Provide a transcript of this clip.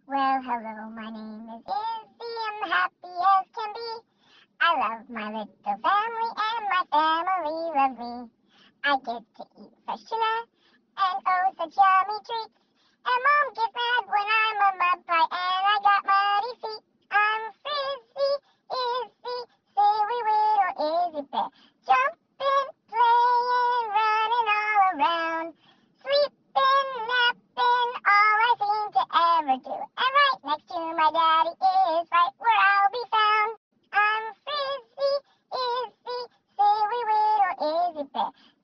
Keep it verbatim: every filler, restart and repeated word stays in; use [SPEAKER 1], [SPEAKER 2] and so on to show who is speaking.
[SPEAKER 1] Well, hello, my name is Izzy. I'm happy as can be. I love my little family and my family loves me. I get to eat fresh tuna and oh, such yummy treats. And Mom gets mad when I'm a mud pie and I got muddy feet. I'm Frizzy, Izzy, silly little Izzy bear. Jumping, playing, running all around. Sleeping, napping, all I seem to ever do. And right next to my daddy is right where I'll be found. I'm Frizzy, Izzy, silly little Izzy bear.